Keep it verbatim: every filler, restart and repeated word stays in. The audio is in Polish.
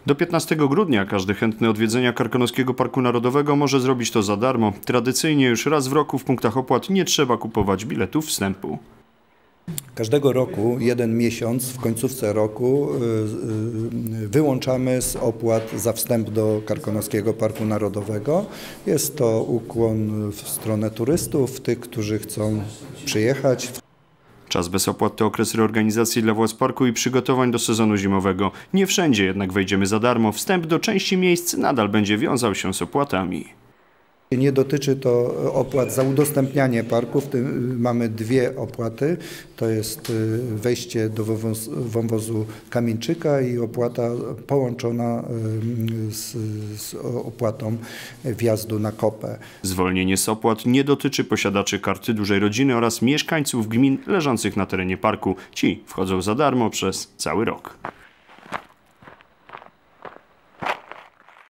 Do piętnastego grudnia każdy chętny odwiedzenia Karkonoskiego Parku Narodowego może zrobić to za darmo. Tradycyjnie już raz w roku w punktach opłat nie trzeba kupować biletów wstępu. Każdego roku, jeden miesiąc w końcówce roku wyłączamy z opłat za wstęp do Karkonoskiego Parku Narodowego. Jest to ukłon w stronę turystów, tych, którzy chcą przyjechać. Czas bez opłat to okres reorganizacji dla władz parku i przygotowań do sezonu zimowego. Nie wszędzie jednak wejdziemy za darmo. Wstęp do części miejsc nadal będzie wiązał się z opłatami. Nie dotyczy to opłat za udostępnianie parku. W tym mamy dwie opłaty. To jest wejście do wąwozu Kamieńczyka i opłata połączona z, z opłatą wjazdu na kopę. Zwolnienie z opłat nie dotyczy posiadaczy karty dużej rodziny oraz mieszkańców gmin leżących na terenie parku. Ci wchodzą za darmo przez cały rok.